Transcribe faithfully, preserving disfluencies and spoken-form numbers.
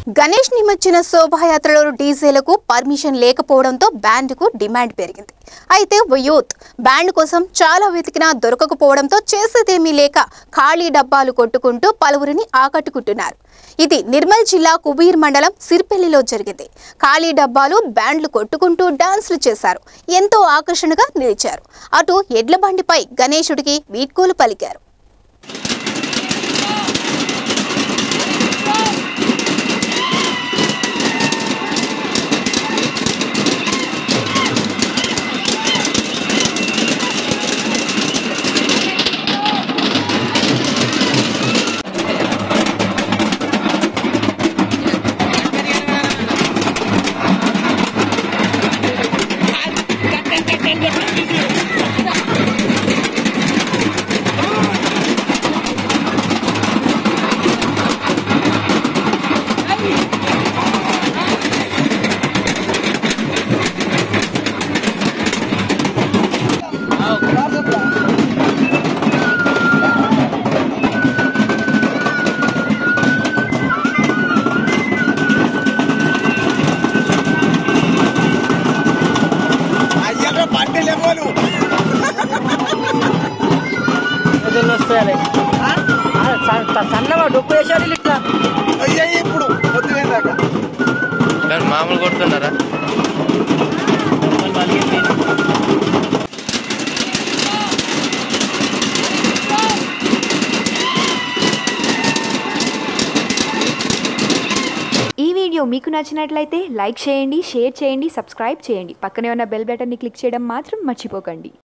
గణేష్ నిమజ్జన శోభాయాత్రలో డీజేలకు పర్మిషన్ లేకపోవడంతో బ్యాండ్కు డిమాండ్ పెరిగింది. అయితే యూత్ బ్యాండ్ కోసం చాలా వెతికినా దొరకకపోవడంతో చేసేదేమీ లేక ఖాళీ డబ్బాలు కొట్టుకుంటూ పలువురిని ఆకట్టుకుంటున్నారు. ఇది నిర్మల్ జిల్లా కుబీర్ మండలం సిర్పల్లిలో జరిగింది. ఖాళీ డబ్బాలు బ్యాండ్లు కొట్టుకుంటూ డాన్సులు చేశారు. ఎంతో ఆకర్షణగా నిలిచారు. అటు ఎడ్ల బండిపై గణేశుడికి వీడ్కోలు పలికారు. సన్నగా డొక్కు వేసారు ఇట్లా ఇప్పుడు మామూలు కొడుతున్నారా? ఈ వీడియో మీకు నచ్చినట్లయితే లైక్ చేయండి, షేర్ చేయండి, సబ్స్క్రైబ్ చేయండి. పక్కనే ఉన్న బెల్ బటన్ని క్లిక్ చేయడం మాత్రం మర్చిపోకండి.